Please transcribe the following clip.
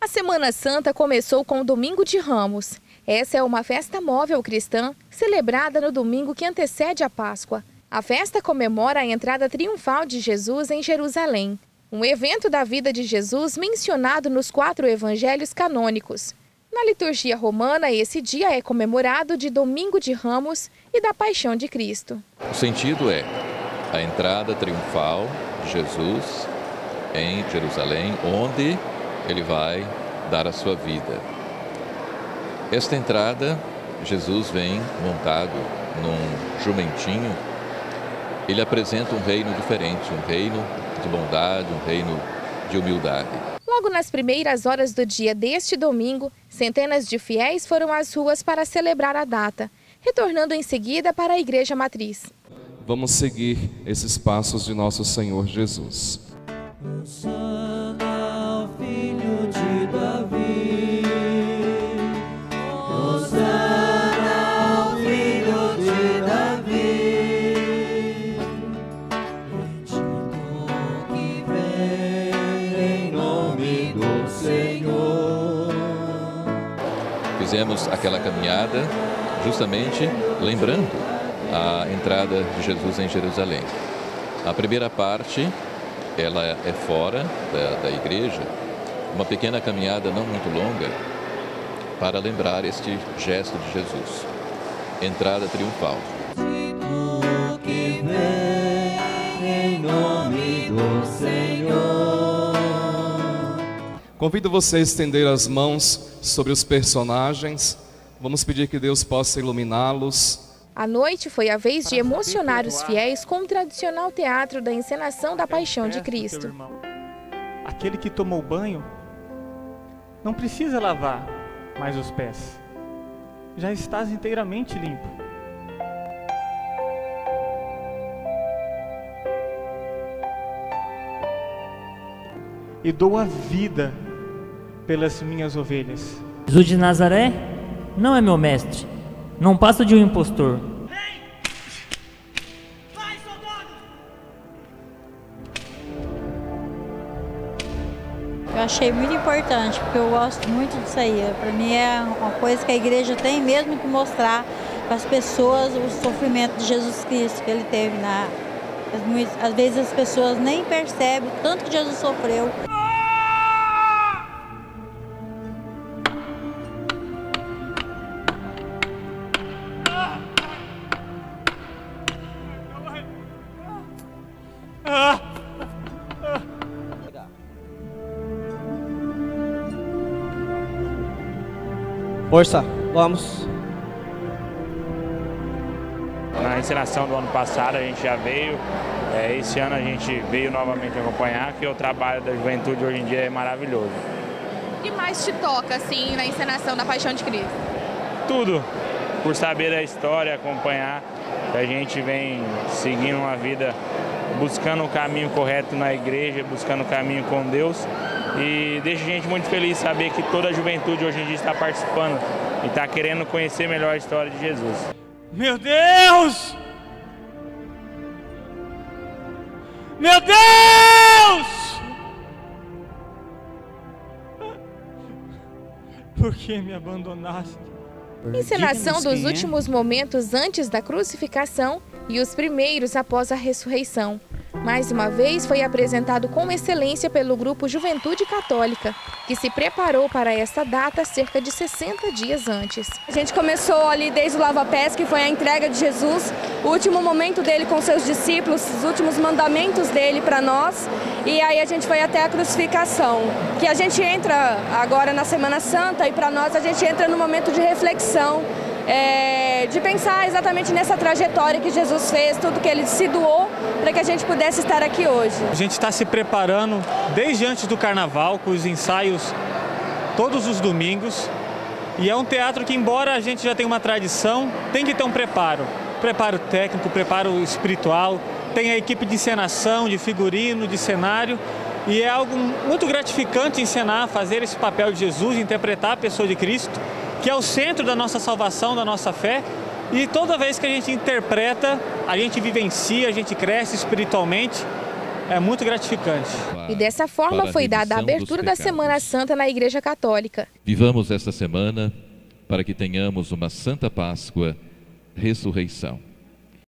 A Semana Santa começou com o Domingo de Ramos. Essa é uma festa móvel cristã, celebrada no domingo que antecede a Páscoa. A festa comemora a entrada triunfal de Jesus em Jerusalém, um evento da vida de Jesus mencionado nos 4 evangelhos canônicos. Na liturgia romana, esse dia é comemorado de Domingo de Ramos e da Paixão de Cristo. O sentido é a entrada triunfal de Jesus em Jerusalém, onde ele vai dar a sua vida. Esta entrada, Jesus vem montado num jumentinho. Ele apresenta um reino diferente, um reino de bondade, um reino de humildade. Logo nas primeiras horas do dia deste domingo, centenas de fiéis foram às ruas para celebrar a data, retornando em seguida para a Igreja Matriz. Vamos seguir esses passos de nosso Senhor Jesus. Fizemos aquela caminhada justamente lembrando a entrada de Jesus em Jerusalém. A primeira parte, ela é fora da igreja, uma pequena caminhada não muito longa para lembrar este gesto de Jesus, entrada triunfal. Convido você a estender as mãos sobre os personagens. Vamos pedir que Deus possa iluminá-los. A noite foi a vez de emocionar os fiéis com o tradicional teatro da encenação da Paixão de Cristo. Aquele que tomou banho não precisa lavar mais os pés. Já estás inteiramente limpo. E dou a vida pelas minhas ovelhas. Jesus de Nazaré não é meu mestre, não passa de um impostor. Eu achei muito importante, porque eu gosto muito disso aí. Para mim é uma coisa que a igreja tem mesmo que mostrar para as pessoas o sofrimento de Jesus Cristo que ele teve. Às vezes as pessoas nem percebem o tanto que Jesus sofreu. Força, vamos. Na encenação do ano passado a gente já veio, esse ano a gente veio novamente acompanhar, que o trabalho da juventude hoje em dia é maravilhoso. O que mais te toca assim na encenação da Paixão de Cristo? Tudo, por saber da história, acompanhar, que a gente vem seguindo uma vida, buscando o caminho correto na igreja, buscando o caminho com Deus. E deixa a gente muito feliz saber que toda a juventude hoje em dia está participando e está querendo conhecer melhor a história de Jesus. Meu Deus! Meu Deus! Por que me abandonaste? Encenação dos últimos momentos antes da crucificação e os primeiros após a ressurreição. Mais uma vez foi apresentado com excelência pelo grupo Juventude Católica, que se preparou para esta data cerca de 60 dias antes. A gente começou ali desde o lava-pés, que foi a entrega de Jesus, o último momento dele com seus discípulos, os últimos mandamentos dele para nós, e aí a gente foi até a crucificação, que a gente entra agora na Semana Santa e para nós a gente entra no momento de reflexão, de pensar exatamente nessa trajetória que Jesus fez, tudo que ele se doou para que a gente pudesse estar aqui hoje. A gente está se preparando desde antes do carnaval, com os ensaios todos os domingos, e é um teatro que, embora a gente já tenha uma tradição, tem que ter um preparo técnico, preparo espiritual, tem a equipe de encenação, de figurino, de cenário, e é algo muito gratificante encenar, fazer esse papel de Jesus, interpretar a pessoa de Cristo, que é o centro da nossa salvação, da nossa fé, e toda vez que a gente interpreta, a gente vivencia, a gente cresce espiritualmente, é muito gratificante. E dessa forma foi dada a abertura da Semana Santa na Igreja Católica. Vivamos esta semana para que tenhamos uma Santa Páscoa, ressurreição.